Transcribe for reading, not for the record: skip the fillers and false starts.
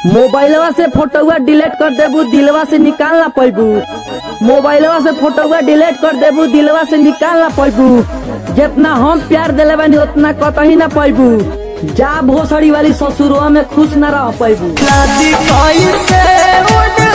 मोबाइलवा से फोटोवा डिलीट कर देबू दिलवा से निकाल ना पैबू। मोबाइलवा से फोटोवा डिलीट कर देबू दिलवा से निकाल ना पैबू। जितना हम प्यार दिले बानी उतना कतही ना पैबू। जा भोसड़ी वाली ससुरवा में खुश ना रह पैबू।